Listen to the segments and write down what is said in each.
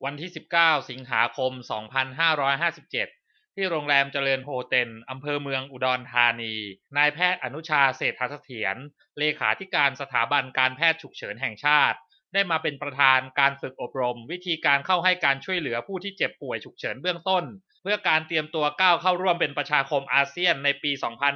วันที่ 19 สิงหาคม 2557 ที่โรงแรมเจริญโฮเต็ลอำเภอเมืองอุดรธานี นายแพทย์อนุชาเศรษฐเสถียร เลขาธิการสถาบันการแพทย์ฉุกเฉินแห่งชาติได้มาเป็นประธานการฝึกอบรมวิธีการเข้าให้การช่วยเหลือผู้ที่เจ็บป่วยฉุกเฉินเบื้องต้นเพื่อการเตรียมตัวก้าวเข้าร่วมเป็นประชาคมอาเซียนในปี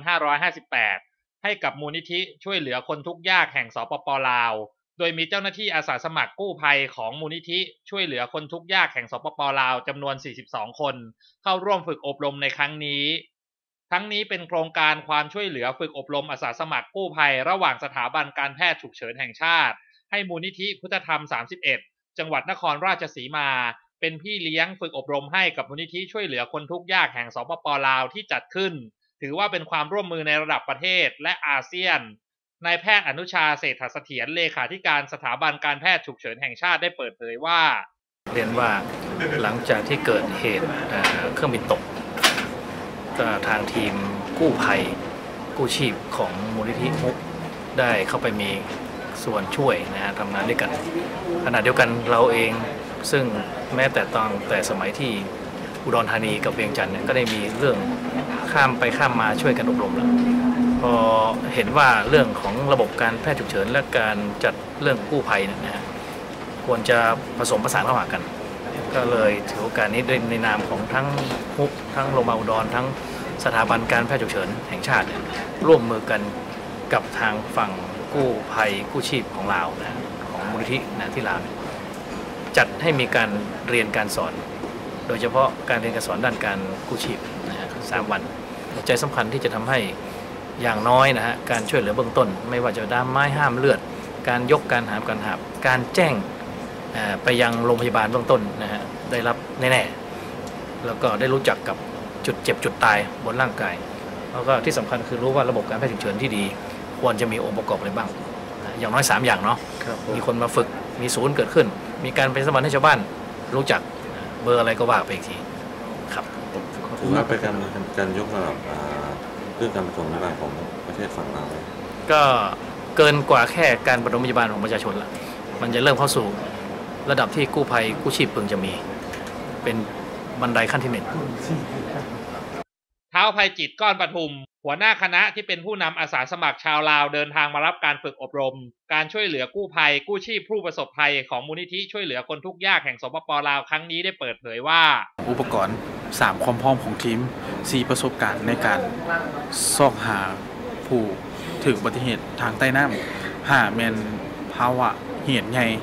2558 ให้กับมูลนิธิช่วยเหลือคนทุกข์ยากแห่งสปป.ลาวโดยมีเจ้าหน้าที่อาสาสมัครกู้ภัยของมูลนิธิช่วยเหลือคนทุกข์ยากแห่งสปป.ลาวจำนวน 42 คนเข้าร่วมฝึกอบรมในครั้งนี้ทั้งนี้เป็นโครงการความช่วยเหลือฝึกอบรมอาสาสมัครกู้ภัยระหว่างสถาบันการแพทย์ฉุกเฉินแห่งชาติให้มูลนิธิพุทธธรรม 31 จังหวัดนครราชสีมาเป็นพี่เลี้ยงฝึกอบรมให้กับมูลนิธิช่วยเหลือคนทุกข์ยากแห่งสปป.ลาวที่จัดขึ้นถือว่าเป็นความร่วมมือในระดับประเทศและอาเซียนนายแพทย์อนุชาเศรษฐเสถียรเลขาธิการสถาบันการแพทย์ฉุกเฉินแห่งชาติได้เปิดเผยว่าเรียนว่าหลังจากที่เกิดเหตุเครื่องบินตกทางทีมกู้ภัยกู้ชีพของมูลนิธิมุกได้เข้าไปมีส่วนช่วยนะทำงานด้วยกันขณะเดียวกันเราเองซึ่งแม้แต่สมัยที่อุดรธานีกับเวียงจันทร์ก็ได้มีเรื่องข้ามไปข้ามมาช่วยกันอบรมแล้วพอเห็นว่าเรื่องของระบบการแพทย์ฉุกเฉินและการจัดเรื่องกู้ภัยนะฮะควรจะผสมผสานเข้าหากันก็เลยถือโอกาสนี้ในนามของทั้งมุกทั้งโรงพยาบาลอุดรทั้งสถาบันการแพทย์ฉุกเฉินแห่งชาติร่วมมือกันกับทางฝั่งกู้ภัยกู้ชีพของลาวนะของมูลนิธินะที่ลาวจัดให้มีการเรียนการสอนโดยเฉพาะการเรียนการสอนด้านการกู้ชีพนะฮะ3 วันใจสำคัญที่จะทำให้อย่างน้อยนะฮะการช่วยเหลือเบื้องต้นไม่ว่าจะด้ามไม้ห้ามเลือดการยกการหามการแจ้งไปยังโรงพยาบาลเบื้องต้นนะฮะได้รับแน่ๆแล้วก็ได้รู้จักกับจุดเจ็บจุดตายบนร่างกายแล้วก็ที่สำคัญคือรู้ว่าระบบการแพทย์ฉุกเฉินที่ดีควรจะมีองค์ประกอบอะไรบ้างอย่างน้อย3 อย่างเนาะมีคนมาฝึกมีศูนย์เกิดขึ้นมีการเป็นสถาบันให้ชาวบ้านรู้จักเบอร์อะไรก็ว่าไปอีกทีครับถือว่าเป็นการยกระดับเรื่องการปฐมพยาบาลของประเทศฝั่งลาวก็เกินกว่าแค่การปฐมพยาบาลของประชาชนละมันจะเริ่มเข้าสู่ระดับที่กู้ภัยกู้ชีพพึงจะมีเป็นบันไดขั้นที่1 ท้าวภัยจิตก้อนปทุมหัวหน้าคณะที่เป็นผู้นำอาสาสมัครชาวลาวเดินทางมารับการฝึกอบรมการช่วยเหลือกู้ภัยกู้ชีพผู้ประสบภัยของมูลนิธิช่วยเหลือคนทุกข์ยากแห่งสปป.ลาวครั้งนี้ได้เปิดเผยว่าอุปกรณ์3ความพร้อมของทีม4ประสบการณ์ในการซอกหาผู้ถึงอุบัติเหตุทางใต้น้ำ5แม่นภาวะเหตุใหญ่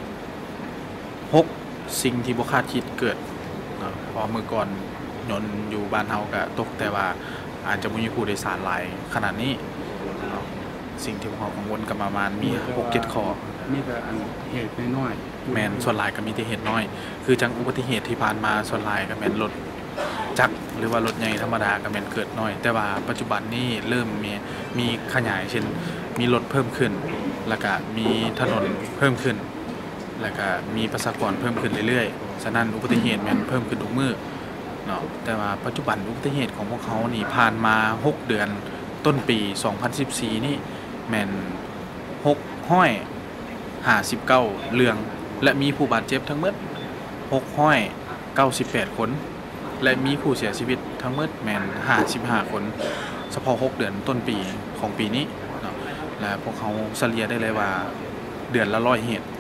6สิ่งที่บ่คาดคิดเกิดพอเมื่อก่อนยนต์อยู่บ้านเฮาก็ตกแต่ว่าอาจจะมีผู้โดยสารหลายขนาดนี้สิ่งที่พวกเรากังวลกันประมาณมี 6-7 ข้อมีแต่เหตุน้อยแม่นส่วนหลายก็มีแต่เหตุน้อยคือจังอุบัติเหตุที่ผ่านมาส่วนหลายก็แม่นรถจักรหรือว่ารถใหญ่ธรรมดาก็แม่นเกิดน้อยแต่ว่าปัจจุบันนี้เริ่มมีขยายเช่นมีรถเพิ่มขึ้นแล้วก็มีถนนเพิ่มขึ้นแล้วก็มีประชากรเพิ่มขึ้นเรื่อยๆฉะนั้นอุบัติเหตุแม่นเพิ่มขึ้นทุกมื้อเนาะแต่ว่าปัจจุบันอุบัติเหตุของพวกเขานี่ผ่านมา6 เดือนต้นปี 2014 นี่แม่น659เรื่องและมีผู้บาดเจ็บทั้งหมด698 คนและมีผู้เสียชีวิตทั้งหมดแม่น55 คนเฉพาะ6 เดือนต้นปีของปีนี้เนาะและพวกเขาเฉลี่ยได้เลยว่าเดือนละ100 เหตุ